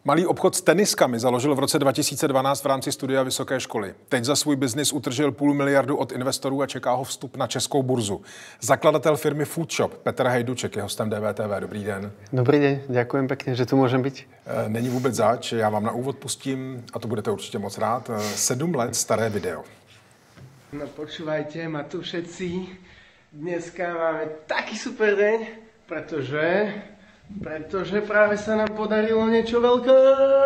Malý obchod s teniskami založil v roce 2012 v rámci studia vysoké školy. Teď za svůj biznis utržil 500 milionů od investorů a čeká ho vstup na českou burzu. Zakladatel firmy Foodshop Petr Hejduček je hostem DVTV. Dobrý den. Dobrý den, děkuji pěkně, že tu můžem být. Není vůbec zač, já vám na úvod pustím, a to budete určitě moc rád, 7 let staré video. No počúvajte ma tu všetci. Dneska máme taký super deň, pretože práve sa nám podarilo niečo veľké.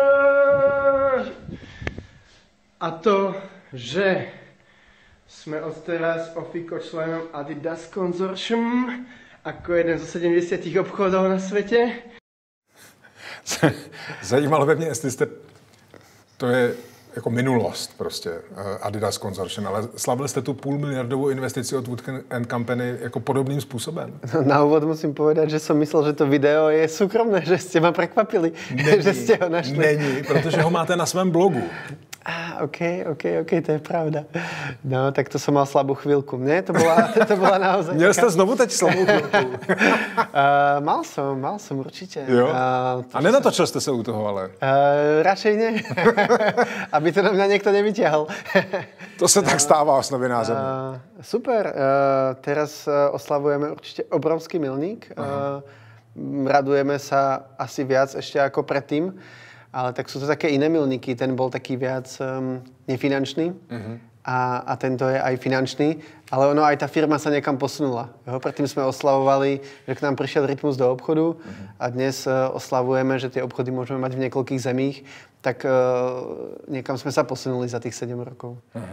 A to, že sme odteraz ofiko členom Adidas Consortium ako jeden zo 70 obchodov na svete. Zajímalo by mě, jestli jste... To je jako minulost prostě, Adidas Consortium, ale slavili jste tu 500 miliardovou investici od Wood & Company jako podobným způsobem? Na úvod musím povedať, že som myslel, že to video je súkromné, že ste ma prekvapili, že ste ho našli. Není, protože ho máte na svém blogu. OK, to je pravda. No, tak to som mal slabú chvíľku. Nie, to bola naozaj... Měl jste znovu teď slabou chvíľku? Mal som určite. Jo? A nenatočil jste se u toho, ale? Radšej ne. Aby to na mňa niekto nevytiahol. To se tak stává s novinářem. Super. Teraz oslavujeme určite obrovský milník. Radujeme sa asi viac ešte ako predtým. Ale tak sú to také iné milníky. Ten bol taký viac nefinančný a tento je aj finančný. Ale ono aj tá firma sa niekam posunula. Jo? Predtým sme oslavovali, že k nám prišiel Rytmus do obchodu a dnes oslavujeme, že tie obchody môžeme mať v niekoľkých zemích. Tak niekam sme sa posunuli za tých 7 rokov.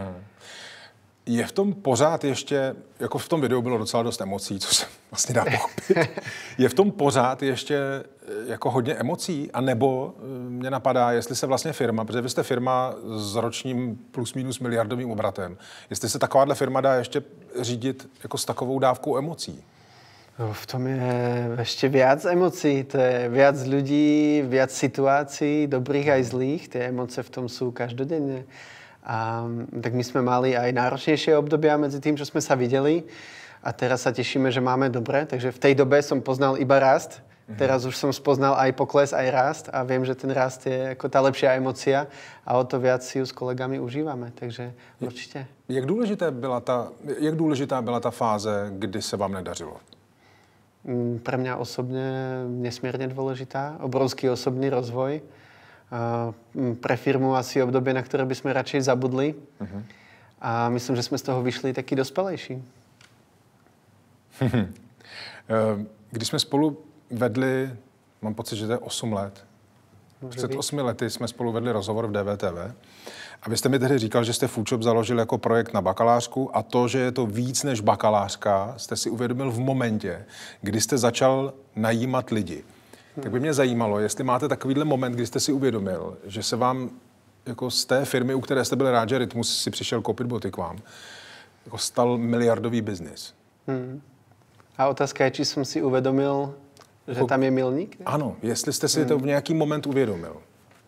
Je v tom pořád ještě, jako v tom videu bylo docela dost emocí, co se vlastně dá pochopit, je v tom pořád ještě jako hodně emocí, a nebo mě napadá, jestli se vlastně firma, protože vy jste firma s ročním plus minus miliardovým obratem, jestli se takováhle firma dá ještě řídit jako s takovou dávkou emocí? V tom je ešte viac emócií, to je viac ľudí, viac situácií, dobrých aj zlých, tie emócie v tom sú každodenne. A tak my sme mali aj náročnejšie obdobia medzi tým, čo sme sa videli, a teraz sa tešíme, že máme dobre, takže v tej dobe som poznal iba rast, teraz už som spoznal aj pokles, aj rast a viem, že ten rast je ako tá lepšia emócia a o to viac si ju s kolegami užívame, takže určite. Jak důležitá byla ta fáze, kdy se vám nedařilo? Pre mňa osobne nesmierne dôležitá, obrovský osobný rozvoj. Pre firmu asi obdobie, na ktoré by sme radšej zabudli. A myslím, že sme z toho vyšli taký dospelejší. Když jsme spolu vedli, mám pocit, že to je 8 let. Před 8 lety jsme spolu vedli rozhovor v DVTV. A vy jste mi tehdy říkal, že jste Foodshop založil jako projekt na bakalářku a to, že je to víc než bakalářka, jste si uvědomil v momentě, kdy jste začal najímat lidi. Tak by mě zajímalo, jestli máte takovýhle moment, kdy jste si uvědomil, že se vám jako z té firmy, u které jste byl rád, že Rytmus si přišel koupit boty k vám, jako stal miliardový biznis. A otázka je, či som si uvedomil, že tam je milník? Ano, jestli jste si to v nějaký moment uvědomil.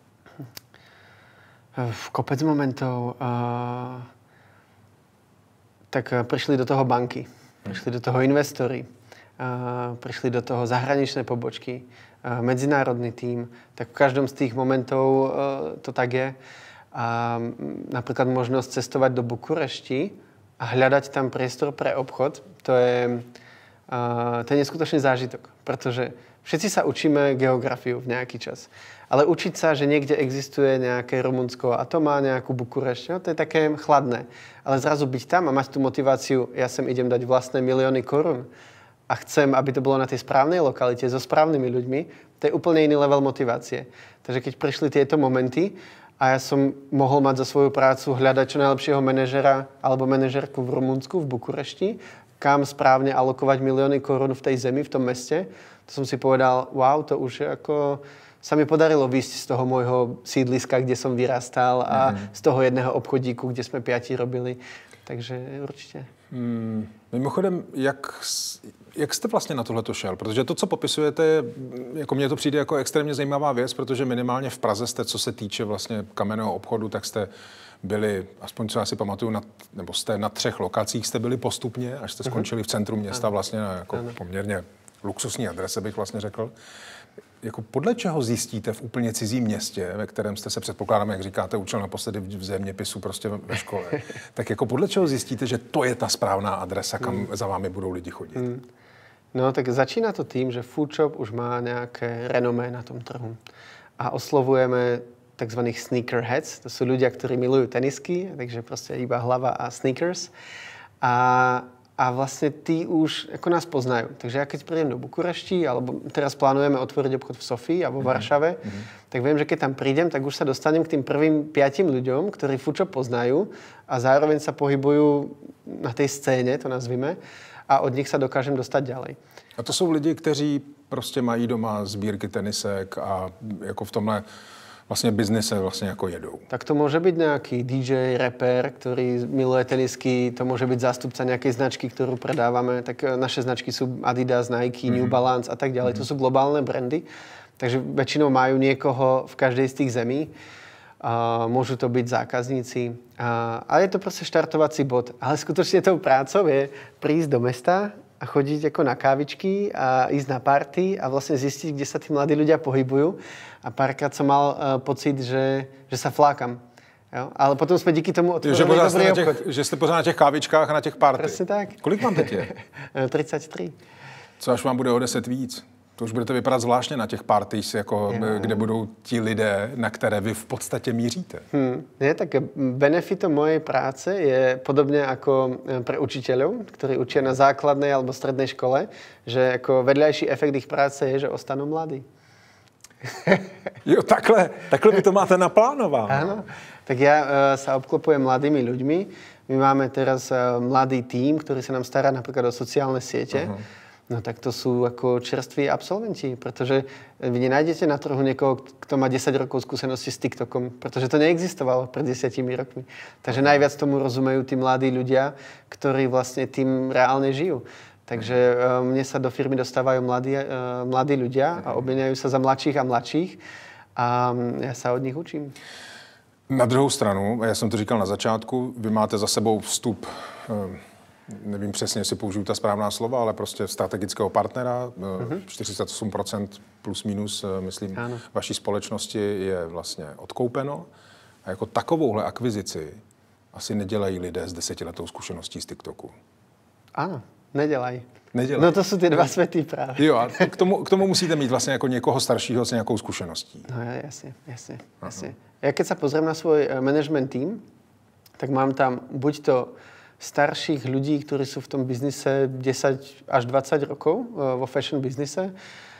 V kopec momentov. Tak prišli do toho banky, prišli do toho investori, prišli do toho zahraničné pobočky, medzinárodný tím, tak v každom z tých momentov to tak je. A napríklad možnosť cestovať do Bukurešti a hľadať tam priestor pre obchod, to je neskutočný zážitok, pretože všetci sa učíme geografiu v nejaký čas. Ale učiť sa, že niekde existuje nejaké Rumunsko a to má nejakú Bukurešť, no, to je také chladné. Ale zrazu byť tam a mať tú motiváciu, ja sem idem dať vlastné milióny korún a chcem, aby to bolo na tej správnej lokalite so správnymi ľuďmi, to je úplne iný level motivácie. Takže keď prišli tieto momenty a ja som mohol mať za svoju prácu hľadať čo najlepšieho manažera alebo manažerku v Rumunsku, v Bukurešti, kam správne alokovať milióny korún v tej zemi, v tom meste, to som si povedal, wow, to už ako sa mi podarilo výjsť z toho môjho sídliska, kde som vyrastal a z toho jedného obchodíku, kde sme 5 robili. Takže určitě. Mimochodem, jak jste vlastně na tohleto šel? Protože to, co popisujete, jako mně to přijde jako extrémně zajímavá věc, protože minimálně v Praze jste, co se týče vlastně kamenného obchodu, tak jste byli, aspoň co já si pamatuju, nebo jste na 3 lokacích jste byli postupně, až jste skončili v centru města vlastně na jako poměrně luxusní adrese, bych vlastně řekl. jako podle čeho zjistíte v úplně cizím městě, ve kterém jste se, předpokládám, jak říkáte, učil naposledy v zeměpisu prostě ve škole, tak jako podle čeho zjistíte, že to je ta správná adresa, kam za vámi budou lidi chodit? No tak začína to tým, že Foodshop už má nejaké renomé na tom trhu. A oslovujeme takzvaných sneakerheads. To sú ľudia, ktorí milujú tenisky, takže proste iba hlava a sneakers. A vlastne tí už ako nás poznajú. Takže ja keď prídem do Bukurešti, alebo teraz plánujeme otvoriť obchod v Sofii a vo Varšave, tak viem, že keď tam prídem, tak už sa dostanem k tým prvým 5 ľuďom, ktorí Foodshop poznajú a zároveň sa pohybujú na tej scéne, to nazvime, a od nich sa dokážem dostať ďalej. A to jsou lidi, kteří prostě mají doma sbírky tenisek a jako v tomhle vlastně biznise vlastně jako jedou. Tak to môže byť nejaký DJ, rapper, ktorý miluje tenisky, to môže byť zástupca nejakej značky, ktorú predávame. Tak naše značky sú Adidas, Nike, New Balance a tak ďalej. To sú globálne brandy, takže väčšinou majú niekoho v každej z tých zemí. Môžu to byť zákazníci. A je to proste štartovací bod. Ale skutočne tou prácou je prísť do mesta a chodiť ako na kávičky a ísť na party a vlastne zistiť, kde sa tí mladí ľudia pohybujú. A párkrát som mal pocit, že sa flákam. Jo? Ale potom sme díky tomu otvorili dobrý obchod. Že jste pořád na těch kávičkách a na těch party. Presne tak. Kolik vám teď je? 33. Co až vám bude o 10 víc? To už budete vypadat zvláštně na těch parties, jako, kde budou ti lidé, na které vy v podstatě míříte. Nie, tak benefitom mojej práce je podobne ako pre učiteľov, ktorí učia na základnej alebo strednej škole, že ako vedľajší efekt ich práce je, že ostanú mladí. Jo, takhle vy to máte naplánováno. Áno, tak ja sa obklopujem mladými ľuďmi. My máme teraz mladý tím, ktorý sa nám stará napríklad o sociálne siete. No tak to sú ako čerství absolventi, pretože vy nenájdete na trhu niekoho, kto má 10 rokov skúsenosti s TikTokom, pretože to neexistovalo pred 10 rokmi. Takže najviac tomu rozumejú tí mladí ľudia, ktorí vlastne tým reálne žijú. Takže mne sa do firmy dostávajú mladí ľudia a obmieniajú sa za mladších a mladších a ja sa od nich učím. Na druhou stranu, já jsem to říkal na začátku, vy máte za sebou vstup, nevím přesně, jestli použiju ta správná slova, ale prostě strategického partnera, 48% plus minus, myslím, vaší společnosti je vlastně odkoupeno. A jako takovouhle akvizici asi nedělají lidé s 10letou zkušeností z TikToku. Ano, nedělají. No to jsou ty dva světy právě. Jo, a k tomu musíte mít vlastně jako někoho staršího s nějakou zkušeností. No jasně. Ja keď sa pozriem na svoj management tým, tak mám tam buď to starších ľudí, ktorí sú v tom biznise 10 až 20 rokov vo fashion biznise.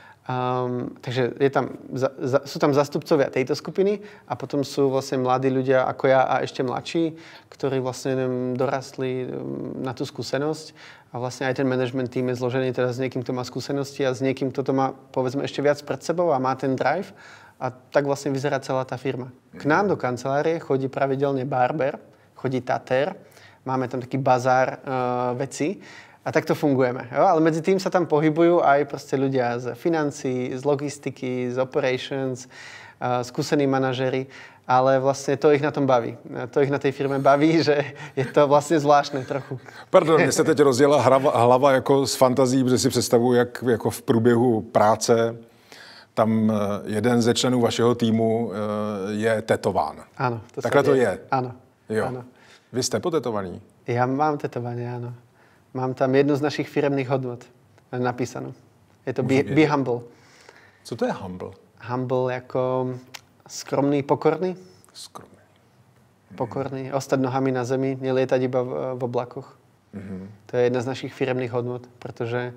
Takže sú tam zastupcovia tejto skupiny a potom sú vlastne mladí ľudia ako ja a ešte mladší, ktorí vlastne dorastli na tú skúsenosť. A vlastne aj ten management tým je zložený teda s niekým, kto má skúsenosti a s niekým, kto to má povedzme ešte viac pred sebou a má ten drive. A tak vlastne vyzerá celá tá firma. K nám do kancelárie chodí pravidelne barber, chodí tater, máme tam taký bazár veci a takto fungujeme. Jo? Ale medzi tým sa tam pohybujú aj proste ľudia z financií, z logistiky, z operations, skúsení manažéri, ale vlastne to ich na tom baví. To ich na tej firme baví, že je to vlastne zvláštne trochu. Pardon, mně se teď rozjela hlava jako s fantazí, protože si představuji, jak jako v průběhu práce tam jeden ze členů vašeho týmu je tetován. Áno. Takhle to je? Áno. Jo. Áno. Vy jste potetovaný? Ja mám tetovanie, áno. Mám tam jednu z našich firemných hodnot napísanú. Je to be humble. Co to je humble? Humble jako skromný, pokorný. Skromný. Pokorný, ostať nohami na zemi, nelietať iba v oblakoch. To je jedna z našich firemných hodnot, pretože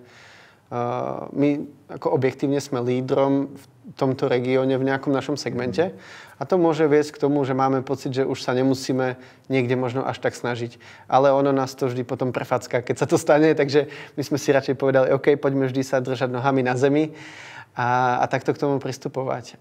my ako objektívne sme lídrom v tomto regióne v nejakom našom segmente a to môže viesť k tomu, že máme pocit, že už sa nemusíme niekde možno až tak snažiť. Ale ono nás to vždy potom prefacká, keď sa to stane, takže my sme si radšej povedali, OK, poďme vždy sa držať nohami na zemi a takto k tomu pristupovať.